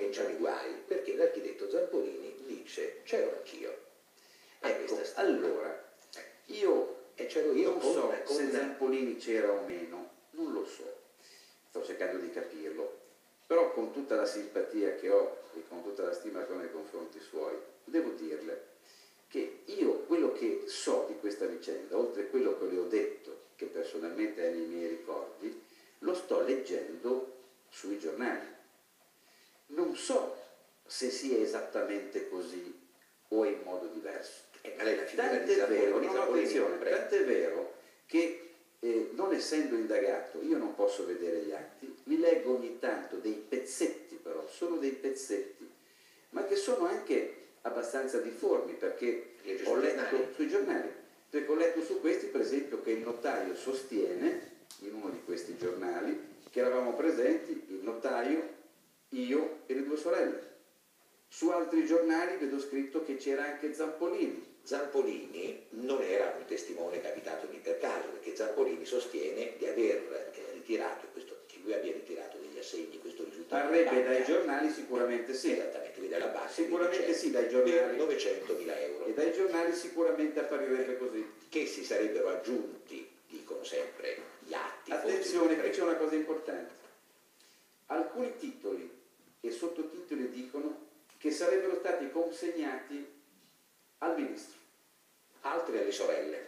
cominciano i guai, perché l'architetto Zampolini dice c'ero anch'io. Ecco, allora, io non so se Zampolini c'era o meno, non lo so, sto cercando di capirlo, però con tutta la simpatia che ho e con tutta la stima che ho nei confronti suoi, devo dirle che io quello che so di questa vicenda, oltre a quello che le ho detto, che personalmente è nei miei ricordi, lo sto leggendo sui giornali. Non so se sia esattamente così o in modo diverso. Ma lei la figura Tant'è di vero, Zampolini, no, attenzione, tant'è vero che non essendo indagato io non posso vedere gli atti, mi leggo ogni tanto dei pezzetti, però solo dei pezzetti, ma che sono anche abbastanza difformi, perché ho letto sui giornali, perché ho letto su questi per esempio che il notaio sostiene in uno di questi giornali che eravamo presenti il notaio, io e le due sorelle. Su altri giornali vedo scritto che c'era anche Zampolini. Zampolini non era un testimone capitato lì per caso, perché Zampolini sostiene di aver ritirato, che lui abbia ritirato degli assegni, questo risultato. Parrebbe dai giornali sicuramente sì. Esattamente, vede alla banca. Sicuramente sì, dai giornali. Per 900.000 euro. E dai giornali sicuramente apparirebbe così. Che si sarebbero aggiunti, dicono sempre, gli atti. Attenzione, qui c'è una cosa importante. Alcuni titoli e sottotitoli dicono che sarebbero stati consegnati al ministro, altri alle sorelle.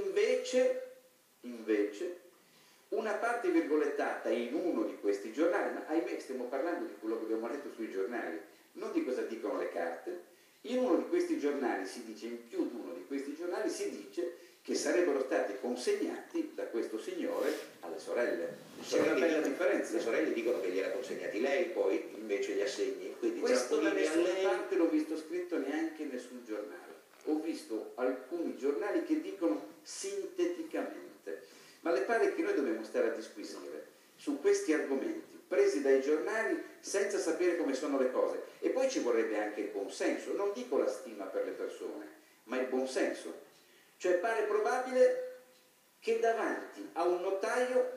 Invece, una parte virgolettata in uno di questi giornali, ma ahimè stiamo parlando di quello che abbiamo letto sui giornali, non di cosa dicono le carte, in uno di questi giornali si dice, in più di uno di questi giornali si dice che sarebbero stati consegnati da questo signore alle sorelle. C'è una bella differenza. Le sorelle dicono che gli era consegnati lei, poi invece gli assegni. Quindi questo da nessuna parte l'ho visto scritto neanche in nessun giornale. Ho visto alcuni giornali che dicono sinteticamente, ma le pare che noi dobbiamo stare a disquisire su questi argomenti presi dai giornali senza sapere come sono le cose. E poi ci vorrebbe anche il buonsenso, non dico la stima per le persone, ma il buonsenso. Cioè pare probabile che davanti a un notaio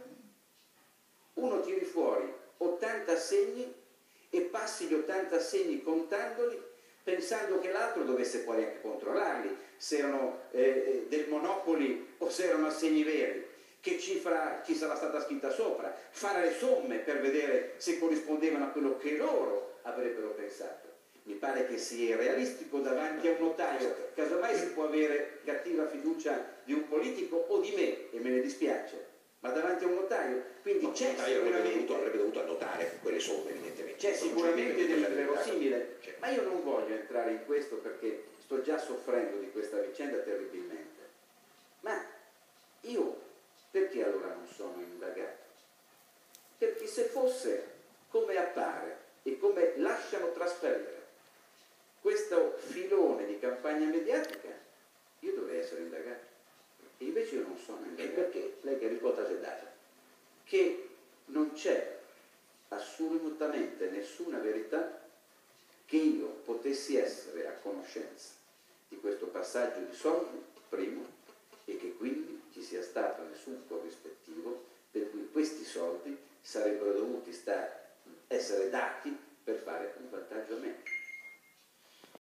uno tiri fuori 80 assegni e passi gli 80 assegni contandoli, pensando che l'altro dovesse poi anche controllarli, se erano del Monopoli o se erano assegni veri, che cifra ci sarà stata scritta sopra, fare le somme per vedere se corrispondevano a quello che loro avrebbero pensato. Mi pare che sia realistico davanti a un notaio, casomai si può avere cattiva fiducia di un politico o di me, e me ne dispiace, ma davanti a un notaio, quindi c'è sicuramente... avrebbe dovuto annotare quelle somme, evidentemente. C'è sicuramente del verosimile, ma io non voglio entrare in questo perché sto già soffrendo di questa vicenda terribilmente. Ma io perché allora non sono indagato? Perché se fosse come appare e come lasciano trasparire questo filone di campagna mediatica, io dovrei essere indagato. E invece io non sono indagato. E perché? Lei che risposta si è data? Che non c'è assolutamente nessuna verità che io potessi essere a conoscenza di questo passaggio di soldi, primo, e che quindi ci sia stato nessun corrispettivo per cui questi soldi sarebbero dovuti essere dati per fare un vantaggio a me.